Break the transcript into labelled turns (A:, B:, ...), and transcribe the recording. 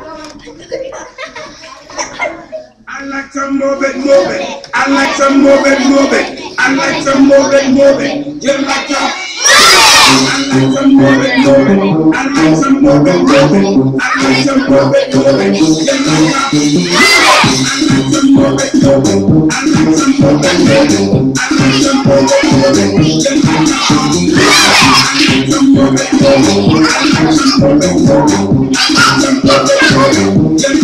A: I like to move it, move it. I like to move it, move it. I like to move it, move it. You like to. I like to move it, move it. I like to move it, move it. I like to move it, move it. You like to. I like to move it, move it. I like to move it, move it. I like to move it, move it. You like to. I like to move it, move it. I like to move it, move it. I like to move it, move it. You